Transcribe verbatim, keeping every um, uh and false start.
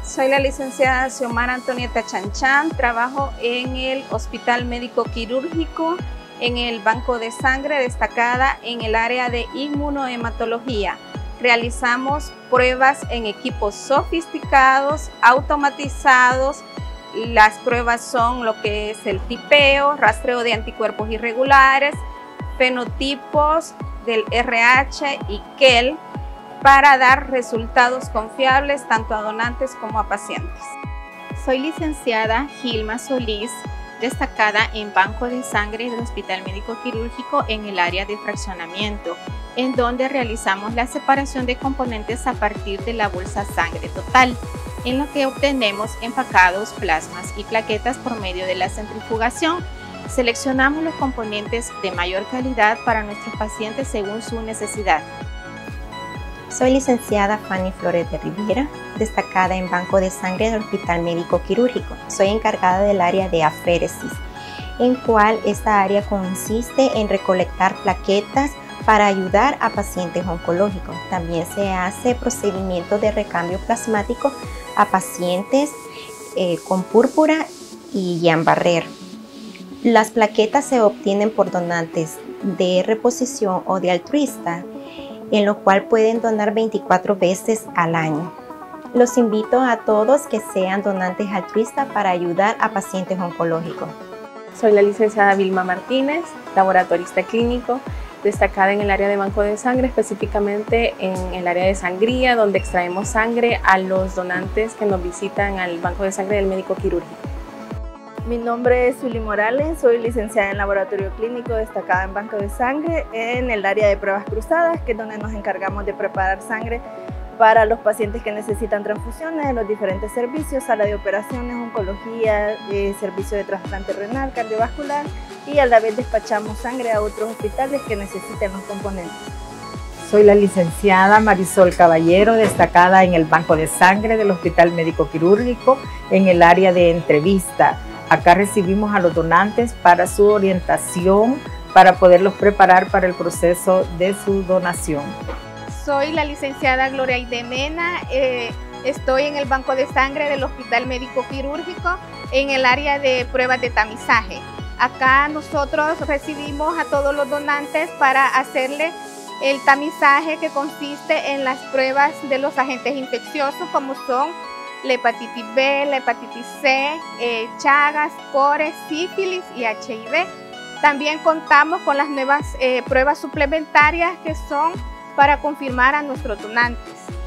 Soy la licenciada Xiomara Antonieta Chanchan, trabajo en el Hospital Médico Quirúrgico, en el Banco de Sangre, destacada en el área de inmunohematología. Realizamos pruebas en equipos sofisticados, automatizados. Las pruebas son lo que es el tipeo, rastreo de anticuerpos irregulares, fenotipos del R H y K E L, para dar resultados confiables tanto a donantes como a pacientes. Soy licenciada Gilma Solís, destacada en Banco de Sangre del Hospital Médico Quirúrgico en el área de fraccionamiento, en donde realizamos la separación de componentes a partir de la bolsa sangre total, en lo que obtenemos empacados, plasmas y plaquetas por medio de la centrifugación. Seleccionamos los componentes de mayor calidad para nuestros pacientes según su necesidad. Soy licenciada Fanny Flores de Riviera, destacada en Banco de Sangre del Hospital Médico Quirúrgico. Soy encargada del área de aféresis, en cual esta área consiste en recolectar plaquetas para ayudar a pacientes oncológicos. También se hace procedimiento de recambio plasmático a pacientes eh, con púrpura y Guillain-Barré. Las plaquetas se obtienen por donantes de reposición o de altruista, en lo cual pueden donar veinticuatro veces al año. Los invito a todos que sean donantes altruistas para ayudar a pacientes oncológicos. Soy la licenciada Vilma Martínez, laboratorista clínico, destacada en el área de banco de sangre, específicamente en el área de sangría, donde extraemos sangre a los donantes que nos visitan al banco de sangre del médico quirúrgico. Mi nombre es Zuli Morales, soy licenciada en laboratorio clínico, destacada en banco de sangre en el área de pruebas cruzadas, que es donde nos encargamos de preparar sangre para los pacientes que necesitan transfusiones en los diferentes servicios, sala de operaciones, oncología, eh, servicio de trasplante renal, cardiovascular, y a la vez despachamos sangre a otros hospitales que necesiten los componentes. Soy la licenciada Marisol Caballero, destacada en el banco de sangre del Hospital Médico Quirúrgico en el área de entrevista. Acá recibimos a los donantes para su orientación, para poderlos preparar para el proceso de su donación. Soy la licenciada Gloria Aide Mena, eh, estoy en el Banco de Sangre del Hospital Médico Quirúrgico en el área de pruebas de tamizaje. Acá nosotros recibimos a todos los donantes para hacerle el tamizaje, que consiste en las pruebas de los agentes infecciosos como son la hepatitis B, la hepatitis C, eh, Chagas, Cores, sífilis y H I V. También contamos con las nuevas eh, pruebas suplementarias que son para confirmar a nuestros donantes.